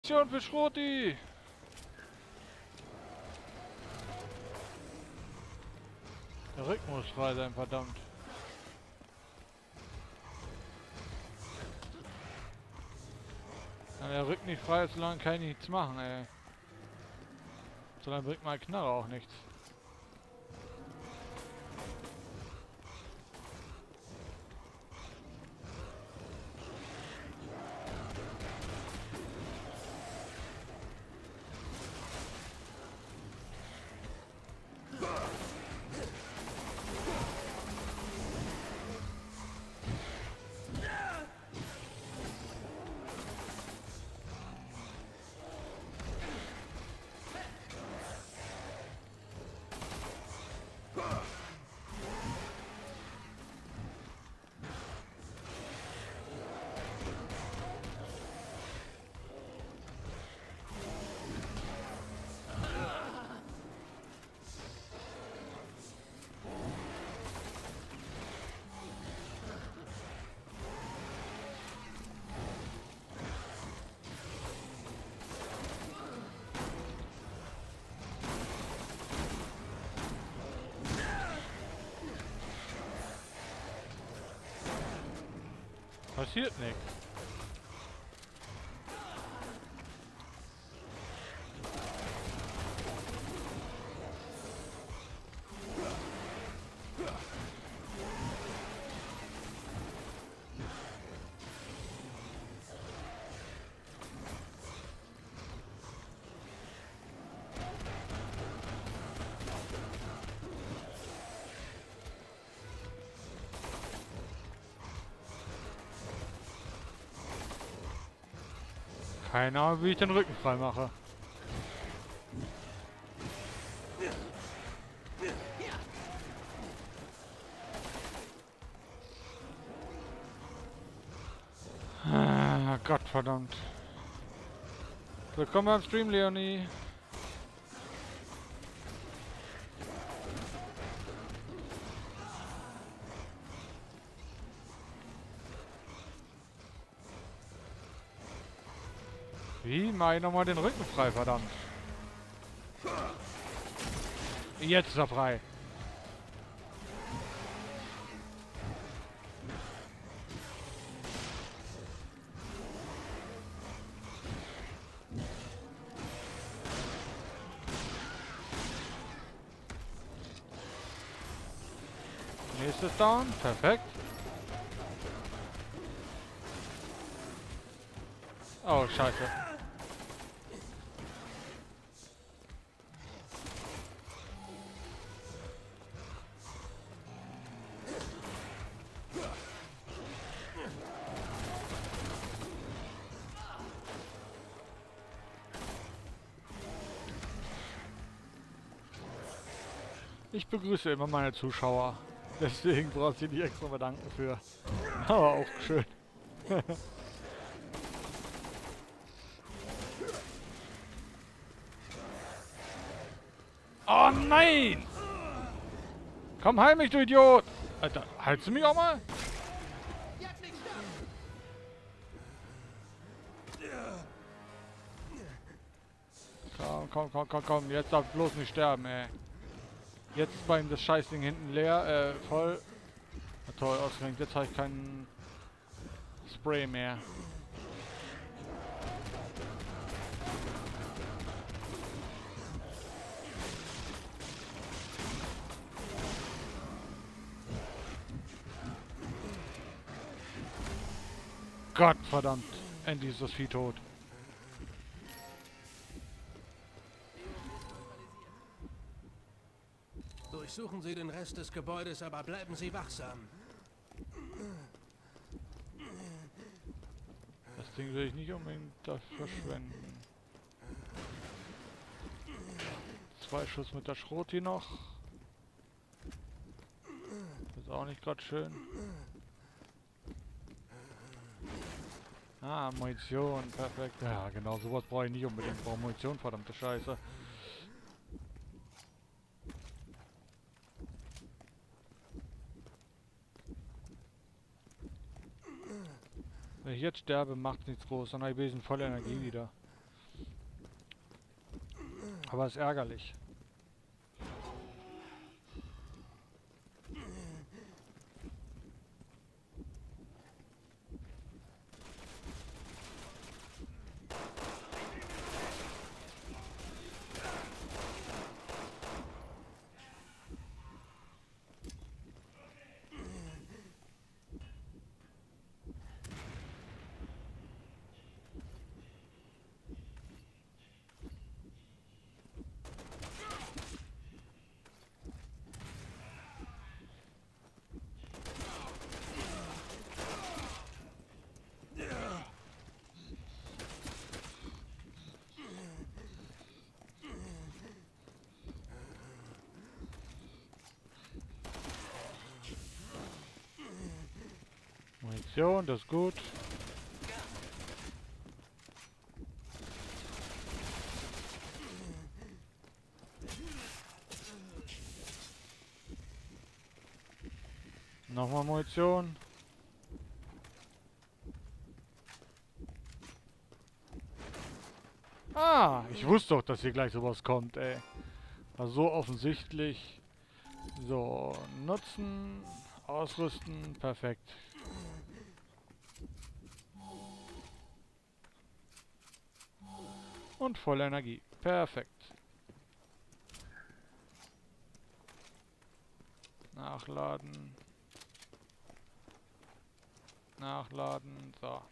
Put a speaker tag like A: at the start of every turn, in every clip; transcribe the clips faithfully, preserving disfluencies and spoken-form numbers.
A: Mission für Schroti! Der Rücken muss frei sein, verdammt. Wenn der Rücken nicht frei ist, solange kann ich nichts machen, ey. Solange bringt mein Knarre auch nichts. Passiert nichts. Keine Ahnung, wie ich den Rücken frei mache. Ah, Gott verdammt. Willkommen beim Stream, Leonie. Wie? Mach ich nochmal den Rücken frei, verdammt. Jetzt ist er frei. Nächstes Down. Perfekt. Oh, scheiße. Ich begrüße immer meine Zuschauer. Deswegen brauchst du dich nicht extra bedanken für. Aber auch schön. Oh nein! Komm, heil mich, du Idiot! Alter, heilst du mich auch mal? Komm, komm, komm, komm, komm. Jetzt darf bloß nicht sterben, ey. Jetzt ist bei ihm das Scheißding hinten leer, äh, voll. Na toll, ausgerenkt. Jetzt habe ich keinen Spray mehr. Gott verdammt. Endlich ist das Vieh tot.
B: Durchsuchen Sie den Rest des Gebäudes, aber bleiben Sie wachsam.
A: Das Ding will ich nicht unbedingt da verschwenden. Zwei Schuss mit der Schroti noch. Ist auch nicht gerade schön. Ah, Munition, perfekt. Ja, genau, sowas brauche ich nicht unbedingt. Ich brauche Munition, verdammte Scheiße. Wenn ich jetzt sterbe, macht nichts groß, dann habe ich wesentlich volle Energie wieder. Aber ist ärgerlich. Munition, das ist gut. Nochmal Munition. Ah, ich wusste doch, dass hier gleich sowas kommt, ey. War so offensichtlich. So, nutzen, ausrüsten, perfekt. Und volle Energie. Perfekt. Nachladen. Nachladen. So.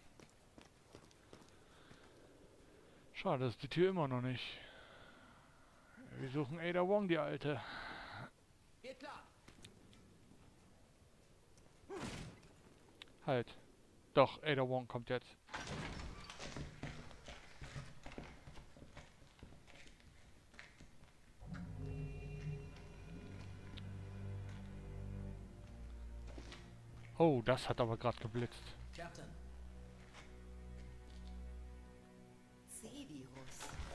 A: Schade, ist die Tür immer noch nicht. Wir suchen Ada Wong, die Alte.
B: Geht klar.
A: Halt. Doch, Ada Wong kommt jetzt. Oh, das hat aber gerade geblitzt.
B: Captain.
C: C-Virus.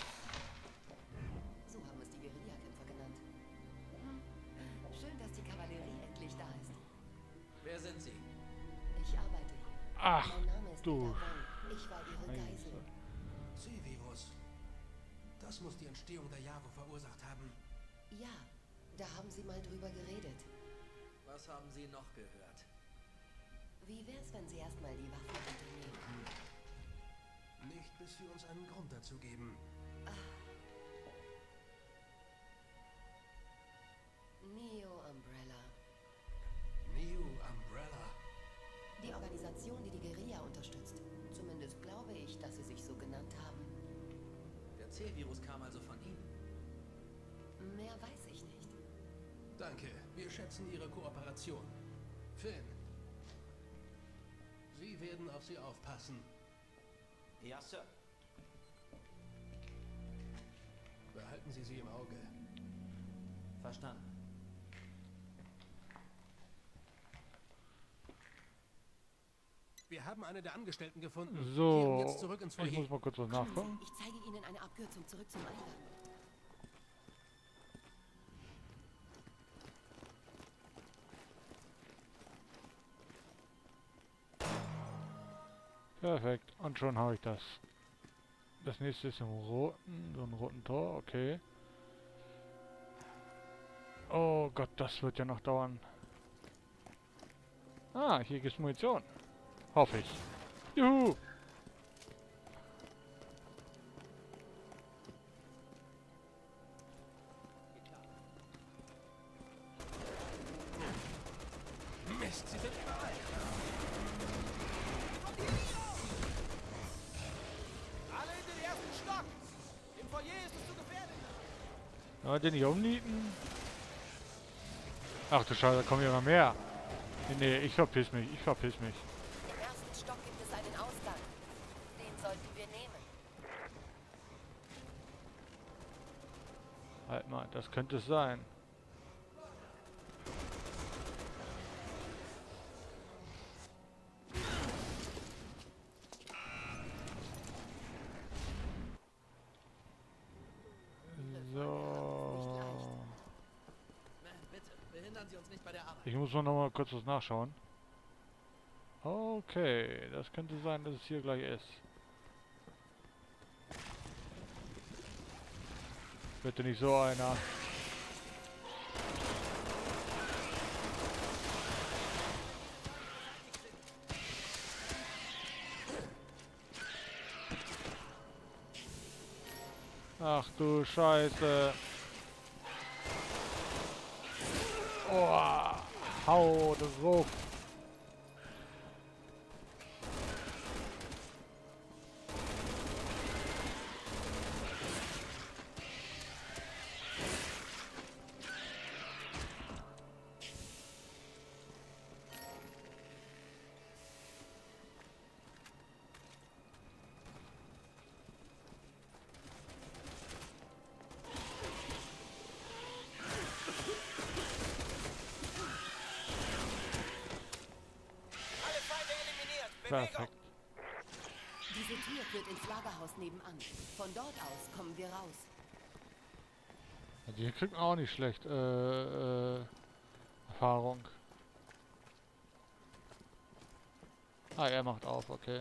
C: So haben es die Guerillakämpfer genannt. Hm. Schön, dass die Kavallerie endlich da ist.
B: Wer sind Sie?
C: Ich arbeite hier.
A: Ach,
C: Mein Name ist
A: du.
C: Ada Wong. Ich war ihre Geisel.
B: C-Virus. Das muss die Entstehung der Javo verursacht haben.
C: Ja, da haben sie mal drüber geredet.
B: Was haben Sie noch gehört?
C: Wie wär's, wenn sie erstmal die Waffen unternehmen?
B: Nicht, bis Sie uns einen Grund dazu geben.
C: Neo Umbrella.
B: Neo Umbrella.
C: Die Organisation, die die Guerilla unterstützt. Zumindest glaube ich, dass sie sich so genannt haben.
B: Der C-Virus kam also von Ihnen.
C: Mehr weiß ich nicht.
B: Danke, wir schätzen Ihre Kooperation. Finn. Sie werden auf Sie aufpassen.
D: Ja, Sir.
B: Behalten Sie sie im Auge.
D: Verstanden.
B: Wir haben eine der Angestellten gefunden. Kehren
A: So,
B: jetzt zurück ins
A: ich
B: Foyer.
A: muss mal kurz was
C: Kommen
A: nachgucken.
C: Sie, ich zeige Ihnen eine Abkürzung zurück zum Eingang.
A: Perfekt. Und schon habe ich das. Das nächste ist im roten, so ein roten Tor, okay. Oh Gott, das wird ja noch dauern. Ah, hier gibt's Munition. Hoffe ich. Juhu!
B: Mist, Sie sind überall.
E: Alle in den ersten Stock! Im Foyer ist es zu gefährlich!
A: Ja, den nicht umnieten. Ach du Scheiße, da kommen ja noch mehr. Nee, nee, ich verpiss mich, ich verpiss mich.
C: Im ersten Stock gibt es einen Ausgang. Den sollten wir nehmen.
A: Halt mal, das könnte es sein. So.
B: Bitte, behindern Sie uns nicht bei der Arbeit.
A: Ich muss mal noch mal kurz was nachschauen. Okay, das könnte sein, dass es hier gleich ist. Bitte nicht so einer. Ach du Scheiße. Oh, hau drauf.
E: Alle Feinde eliminiert.
A: Perfekt.
E: Bewegung.
C: Diese Tür führt ins Lagerhaus nebenan. Von dort aus kommen wir raus.
A: Also hier kriegt man auch nicht schlecht äh, äh, Erfahrung. Ah, er macht auf, okay.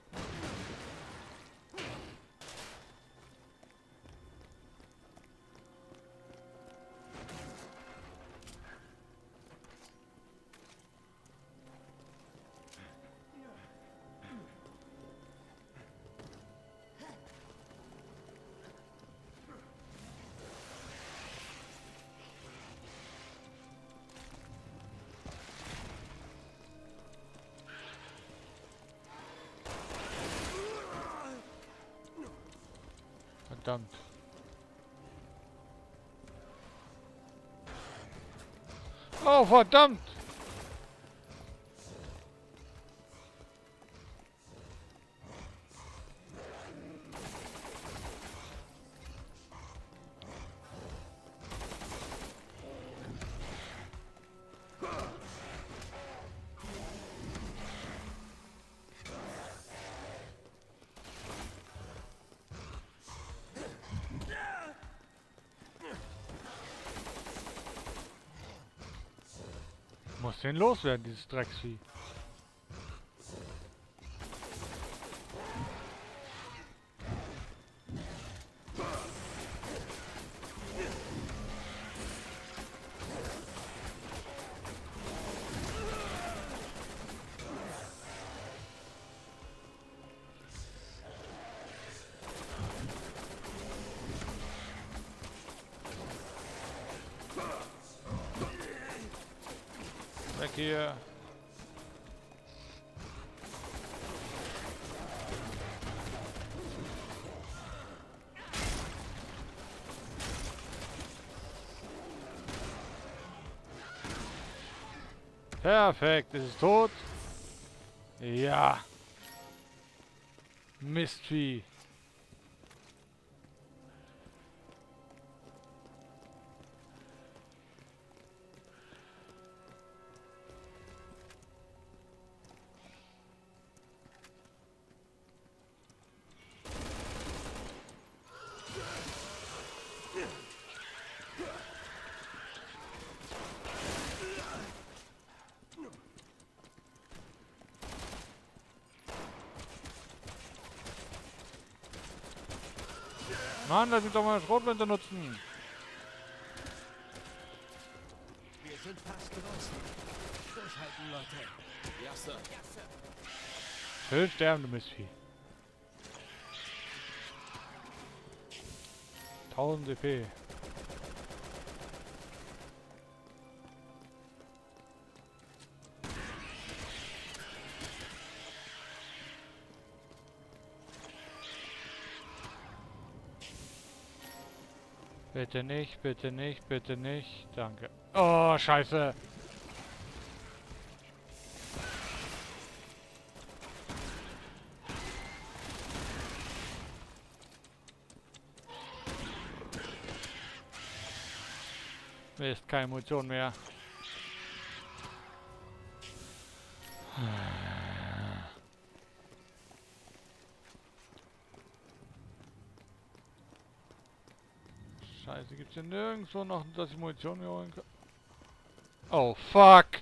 A: Verdammt. Oh, verdammt! Muss den loswerden, dieses Drecksvieh. Weg hier. Perfekt, ist es tot? Ja. Mistvieh. Mann, lass mich doch mal eine Schrotflinte nutzen.
B: Wir sind fast draußen. Durchhalten, Leute.
E: Ja, Sir.
A: Schön sterben, du Mistvieh. tausend C P. Bitte nicht, bitte nicht, bitte nicht. Danke. Oh, scheiße. Mist, keine Munition mehr. Scheiße, gibt's hier nirgendwo noch, dass ich Munition mir holen kann? Oh, fuck!